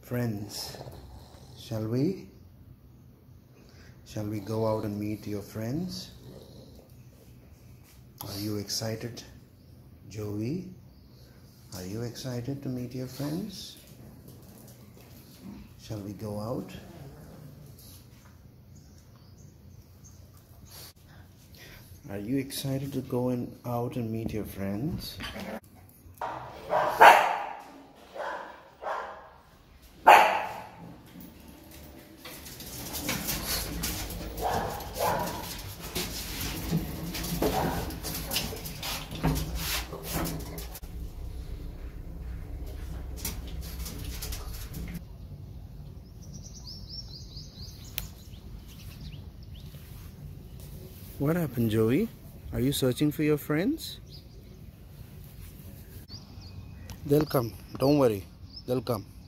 Friends, shall we? Shall we go out and meet your friends? Are you excited, Joey? Are you excited to meet your friends? Shall we go out? Are you excited to go out and meet your friends? What happened, Joey? Are you searching for your friends? They'll come. Don't worry. They'll come.